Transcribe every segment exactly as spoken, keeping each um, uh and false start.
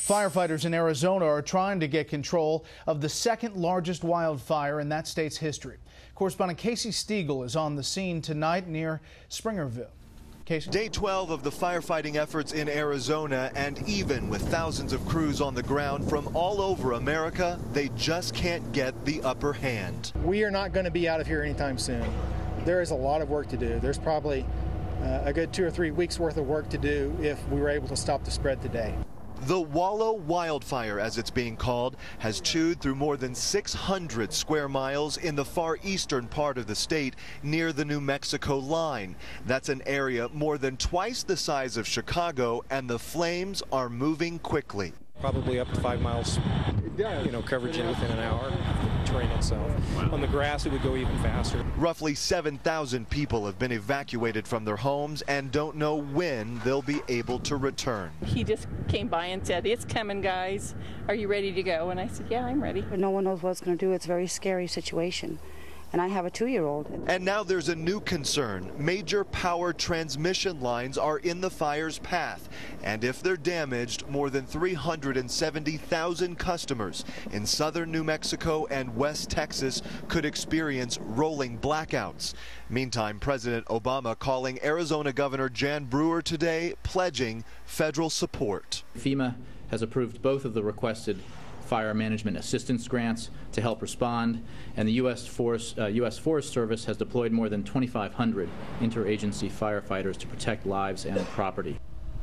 Firefighters in Arizona are trying to get control of the second largest wildfire in that state's history. Correspondent Casey Stegall is on the scene tonight near Springerville. Casey? Day twelve of the firefighting efforts in Arizona, and even with thousands of crews on the ground from all over America, they just can't get the upper hand. We are not going to be out of here anytime soon. There is a lot of work to do. There's probably uh, a good two or three weeks worth of work to do if we were able to stop the spread today. The Wallow Wildfire, as it's being called, has chewed through more than six hundred square miles in the far eastern part of the state near the New Mexico line. That's an area more than twice the size of Chicago, and the flames are moving quickly. Probably up to five miles, you know, coverage in within an hour of the terrain itself. On the grass, it would go even faster. Roughly seven thousand people have been evacuated from their homes and don't know when they'll be able to return. He just came by and said, "It's coming, guys. Are you ready to go?" And I said, "Yeah, I'm ready." No one knows what it's going to do. It's a very scary situation. And I have a two-year-old. And now there's a new concern. Major power transmission lines are in the fire's path. And if they're damaged, more than three hundred seventy thousand customers in southern New Mexico and West Texas could experience rolling blackouts. Meantime, President Obama calling Arizona Governor Jan Brewer today, pledging federal support. FEMA has approved both of the requested fire management assistance grants to help respond, and the U S Forest, uh, U S Forest Service has deployed more than twenty-five hundred interagency firefighters to protect lives and property.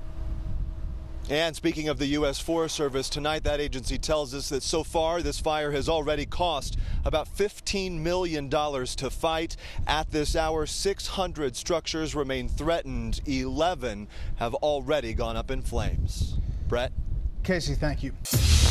And speaking of the U S Forest Service, tonight that agency tells us that so far this fire has already cost about fifteen million dollars to fight. At this hour, six hundred structures remain threatened. eleven have already gone up in flames. Brett? Casey, thank you.